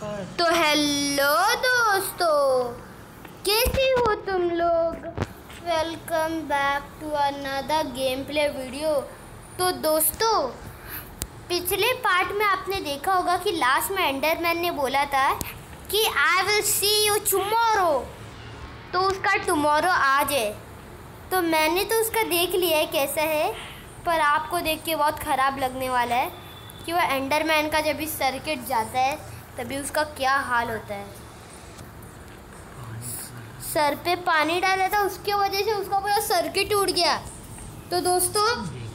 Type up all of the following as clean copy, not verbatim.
तो हेलो दोस्तों, कैसे हो तुम लोग। Welcome back to another game play video. तो दोस्तों, पिछले पार्ट में आपने देखा होगा कि लास्ट में एंडरमैन ने बोला था कि I will see you tomorrow. तो उसका टुमारो आज है। तो मैंने तो उसका देख लिया है कैसा है, पर आपको देख के बहुत ख़राब लगने वाला है कि वो एंडरमैन का जब भी सर्किट जाता है तभी उसका क्या हाल होता है। सर पे पानी डाला था, उसके वजह से उसका पूरा सर्किट टूट गया। तो दोस्तों,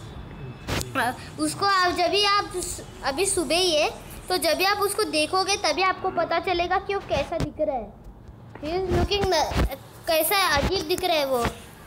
उसको आप अभी सुबह ही है, तो जब भी आप उसको देखोगे तभी आपको पता चलेगा कि वो कैसा दिख रहा है। ही इज लुकिंग, कैसा अजीब दिख रहा है वो।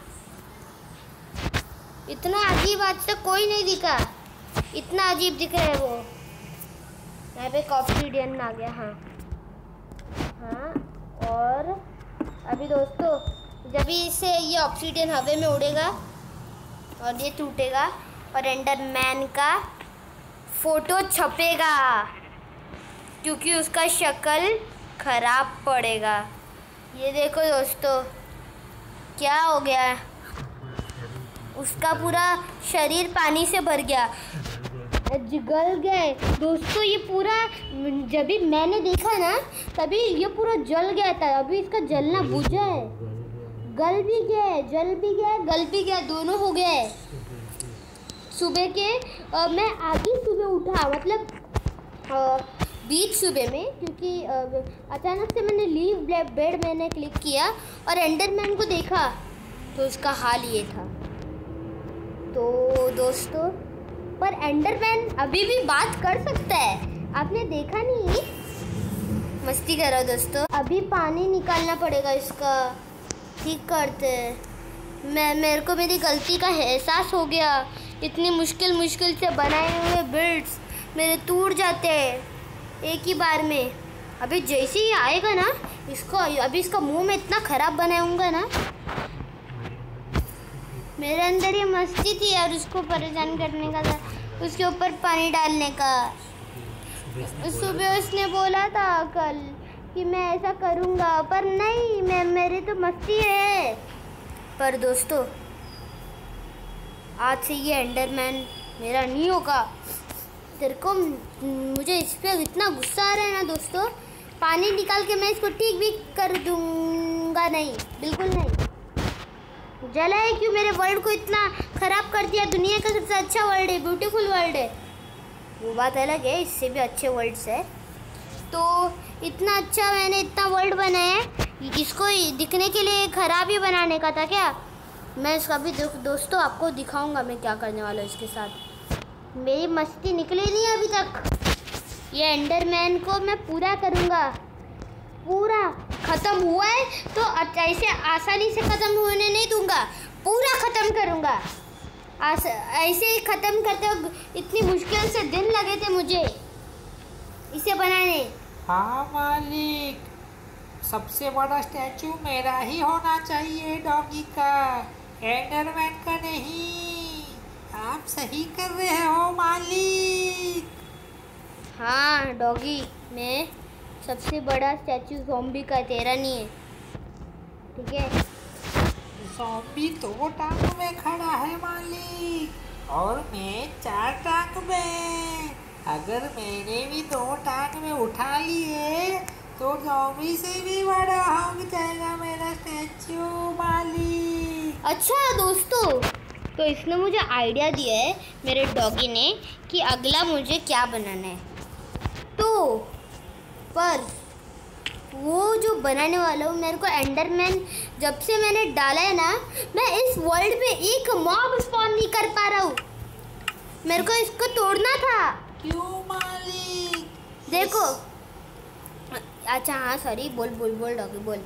इतना अजीब आज तक कोई नहीं दिखा, इतना अजीब दिख रहा है वो। यहाँ पे ऑब्सीडियन आ गया। हाँ, और अभी दोस्तों, जब इसे ये ऑब्सीडियन हवा में उड़ेगा और ये टूटेगा और एंडरमैन का फोटो छपेगा, क्योंकि उसका शक्ल खराब पड़ेगा। ये देखो दोस्तों, क्या हो गया, उसका पूरा शरीर पानी से भर गया, जल गए दोस्तों। ये पूरा जब भी मैंने देखा ना तभी ये पूरा जल गया था। अभी इसका जलना बुझा है, गल भी गया है, जल भी गया है, गल भी गया, दोनों हो गया है। सुबह के मैं आधी सुबह उठा, मतलब बीच सुबह में, क्योंकि अचानक से मैंने लीव बेड मैंने क्लिक किया और एंडरमैन को देखा तो उसका हाल ये था। तो दोस्तों, पर एंडरमैन अभी भी बात कर सकता है, आपने देखा नहीं? मस्ती कर रहा हो दोस्तों। अभी पानी निकालना पड़ेगा इसका, ठीक करते हैं। मेरे को मेरी गलती का एहसास हो गया। इतनी मुश्किल से बनाए हुए बिल्ड्स मेरे टूट जाते हैं एक ही बार में। अभी जैसे ही आएगा ना इसको, अभी इसका मुंह में इतना ख़राब बनाऊंगा ना। मेरे अंदर ये मस्ती थी और उसको परेशान करने का था, उसके ऊपर पानी डालने का। सुबह उसने बोला था कल कि मैं ऐसा करूँगा, पर नहीं, मेरी तो मस्ती है। पर दोस्तों, आज से ये एंडरमैन मेरा नहीं होगा। तेरे को, मुझे इस पर इतना गुस्सा आ रहा है ना दोस्तों, पानी निकाल के मैं इसको ठीक भी कर दूँगा। नहीं, बिल्कुल नहीं। जला है क्यों? मेरे वर्ल्ड को इतना ख़राब कर दिया। दुनिया का सबसे अच्छा वर्ल्ड है, ब्यूटीफुल वर्ल्ड है, वो बात अलग है, इससे भी अच्छे वर्ल्ड्स है। तो इतना अच्छा मैंने इतना वर्ल्ड बनाया है, इसको दिखने के लिए ख़राब ही बनाने का था क्या? मैं इसका भी दोस्तों आपको दिखाऊंगा मैं क्या करने वाला हूँ इसके साथ। मेरी मस्ती निकली नहीं अभी तक। ये एंडरमैन को मैं पूरा करूँगा, पूरा ख़त्म हुआ है तो ऐसे आसानी से ख़त्म होने नहीं दूंगा, पूरा ख़त्म करूँगा। ऐसे ही ख़त्म करते वक्त इतनी मुश्किल से दिन लगे थे मुझे इसे बनाने। हाँ मालिक, सबसे बड़ा स्टैचू मेरा ही होना चाहिए, डॉगी का, एंडरमैन का नहीं। आप सही कर रहे हो मालिक। हाँ डॉगी, मैं सबसे बड़ा स्टैचू ज़ॉम्बी का, तेरा नहीं है, ठीक है? ज़ॉम्बी 2 टांग में खड़ा है मालिक, और मैं 4 टांग में। अगर मैंने भी 2 टांग में उठा लिए तो ज़ॉम्बी से भी बड़ा हो जाएगा मेरा स्टैचू मालिक। अच्छा दोस्तों, तो इसने मुझे आइडिया दिया है मेरे डॉगी ने कि अगला मुझे क्या बनाना है। तो पर वो जो बनाने वाला हूँ, मेरे को एंडरमैन जब से मैंने डाला है ना, मैं इस वर्ल्ड में एक मॉब स्पॉन नहीं कर पा रहा हूँ। मेरे को इसको तोड़ना था। क्यों मालिक? देखो, अच्छा हाँ सॉरी, बोल डॉगी बोल।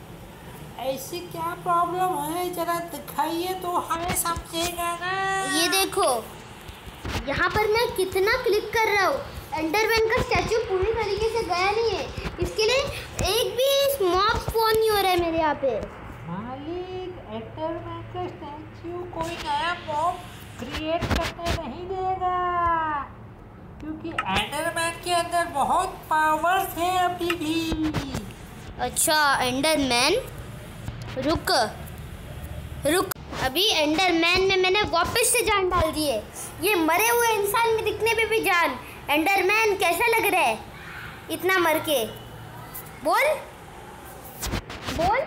ऐसी क्या प्रॉब्लम है, जरा दिखाइए तो हमें समझेगा ना। ये देखो, यहाँ पर मैं कितना क्लिक कर रहा हूँ, एंडरमैन का स्टैचू पूरी तरीके से गया नहीं है। इसके लिए एक भी मॉब स्पॉन नहीं हो रहा है मेरे यहाँ पे। मालिक, एंडरमैन का स्टैचू कोई नया मॉब क्रिएट करने नहीं देगा, क्योंकि एंडरमैन के अंदर बहुत पावर्स है अभी भी। अच्छा एंडरमैन, रुक रुक, अभी एंडरमैन में मैंने वापस से जान डाल दी है। ये मरे हुए इंसान में दिखने पे भी जान। एंडरमैन कैसा लग रहा है इतना मर के? बोल बोल।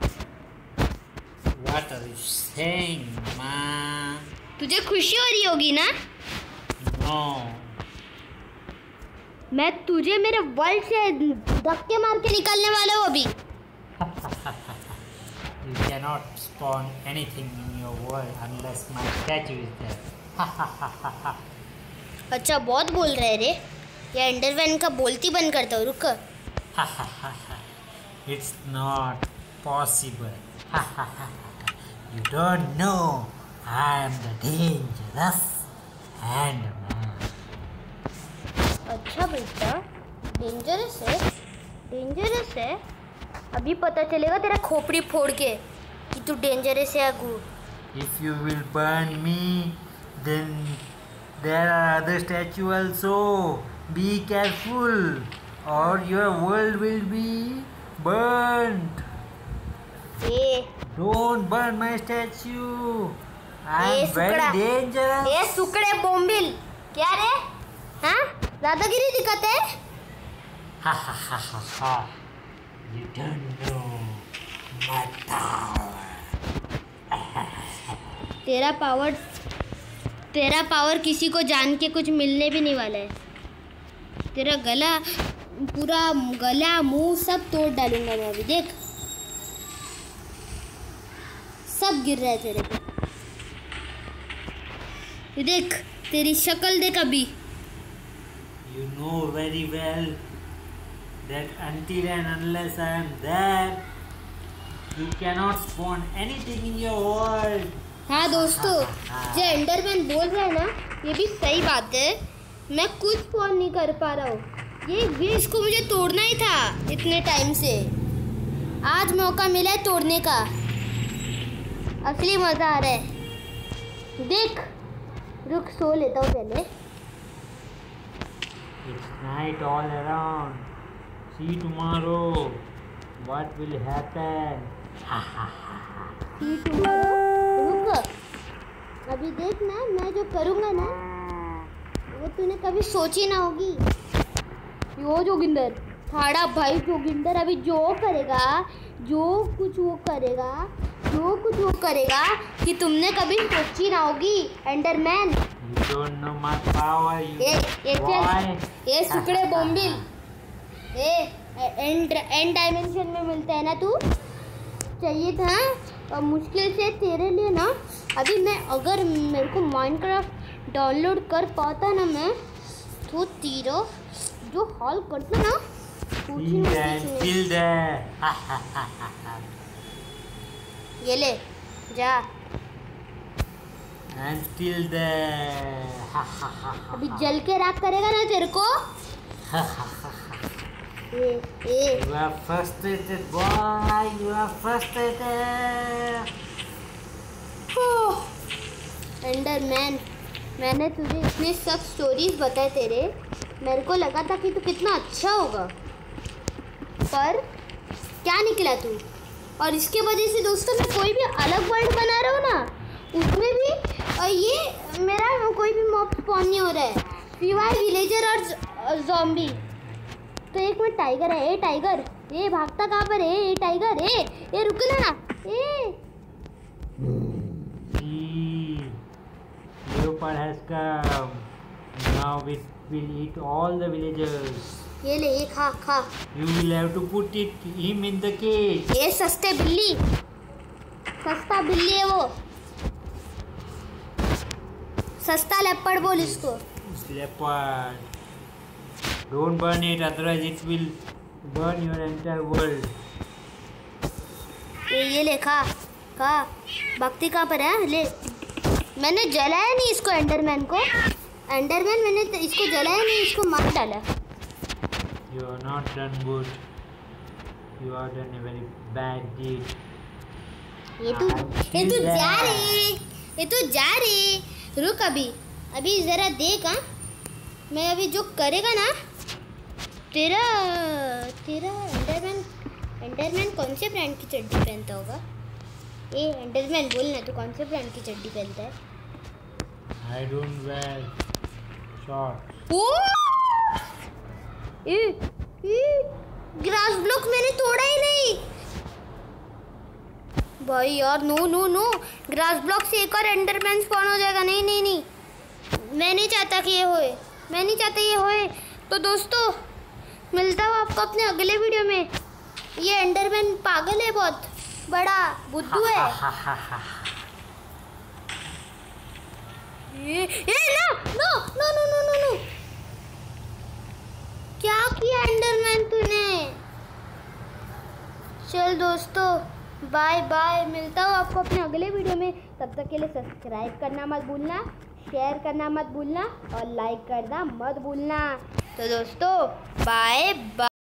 What are you saying, माँ? तुझे खुशी हो रही होगी ना? No. मैं तुझे मेरे वर्ल्ड से धक्के मार के निकालने वाला हूँ अभी। You cannot spawn anything in your world unless my statue is there. अच्छा बहुत बोल रहे रे। या एंडरमैन का बोलती बंद करता हूँ, रुक। It's not possible. You don't know. I am the dangerous Enderman. अच्छा बेटा, डेंजरस है, डेंजरस है। अभी पता चलेगा तेरा खोपड़ी फोड़ के कि तू डेंजरस है अगू। If you will burn me, then there are other statues also. Be careful, or your world will be burnt. A Don't burn my statue. I A am very सुकड़ा, dangerous. ए सुकड़े बोम्बिल, क्या रे? हाँ, दादागिरी दिखाते हैं? Ha ha ha ha ha. You don't know my power. तेरा power किसी को जान के कुछ मिलने भी नहीं वाला है। तेरा गला, पूरा गला मुंह सब तोड़ डालूंगा मैं अभी, देख सब गिर रहा है तेरे पे। ये देख तेरी शक्ल देख अभी। You know very well that until and unless I am there, you cannot spawn anything in your world. हाँ दोस्तों, जो एंडरमैन बोल रहा है ना, ये भी सही बात है। मैं कुछ स्पॉन नहीं कर पा रहा हूँ। ये विश को मुझे तोड़ना ही था इतने टाइम से। आज मौका मिला है तोड़ने का। असली मज़ा आ रहा है। देख, रुक सो लेता हूँ पहले। It's night all around. See tomorrow what will happen. See tomorrow। रुक, अभी देख ना, मैं जो करूँगा ना वो तूने कभी सोची ना होगी। यो जोगिंदर, थाड़ा भाई जोगिंदर अभी जो करेगा, जो कुछ वो करेगा कि तुमने कभी सोची ना होगी Enderman. You don't know my power, you ये boy. ये सुकड़े बॉम्बिल, एंड डायमेंशन में मिलता है ना तू? चाहिए था और मुश्किल से तेरे लिए ना। अभी मैं अगर मेरे को माइनक्राफ्ट डाउनलोड कर पाता ना मैं, तो तेरा जो हाल करता ना, See and kill there. ये ले जा। And still there. अभी जल के राख करेगा ना तेरे को। You are frustrated, boy. You are frustrated. Enderman, मैंने तुझे इतने सब स्टोरीज बताए तेरे, मेरे को लगा था कि तू कितना अच्छा होगा, पर क्या निकला तू। और इसके वजह से दोस्तों मैं कोई भी अलग वर्ल्ड बना रहा हूँ ना, उसमें भी ये मेरा कोई भी मॉब स्पॉन नहीं हो रहा है, सिवाय विलेजर और ज़ॉम्बी। तो एक मिनट, टाइगर है। ए टाइगर, ये भागता कहाँ पर है? ए टाइगर, ए रुकना ना। ए Leopard has come. Now we will eat all the villagers. ये ले, ये खा खा। You will have to put him in the cage. ये सस्ता बिल्ली है वो, सस्ता लेपर्ड बोल इसको। Leopard. Don't burn it, otherwise it will burn your entire world. ये ले खा खा। भक्ति कहाँ पर है? ले, मैंने जलाया नहीं इसको, एंडरमैन को। एंडरमैन मैंने इसको जलाया नहीं, इसको मार डाला। You are not done good. You are done a very bad deed. ये तू जा रे, रुक अभी जरा देख। हाँ मैं अभी जो करेगा ना, तेरा तेरा एंडरमैन कौन से ब्रांड की चड्डी पहनता होगा? ए एंडरमैन बोलना, तू कौन से ब्रांड की चड्डी पहनता है? I don't wear shorts. ओ ग्रास ब्लॉक मैंने तोड़ा ही नहीं भाई यार। No no no, grass block से एक और एंडरमैन स्पॉन हो जाएगा। नहीं नहीं नहीं, मैं नहीं चाहता कि ये होए, मैं नहीं चाहता ये होए। तो दोस्तों मिलता हूँ आपको अपने अगले वीडियो में। ये एंडरमैन पागल है, बहुत बड़ा बुद्धू है। ये ना no no no no no no, क्या किया एंडरमैन तूने? चल दोस्तों बाय बाय, मिलता हूँ आपको अपने अगले वीडियो में। तब तक के लिए सब्सक्राइब करना मत भूलना, शेयर करना मत भूलना और लाइक करना मत भूलना। तो दोस्तों बाय बाय।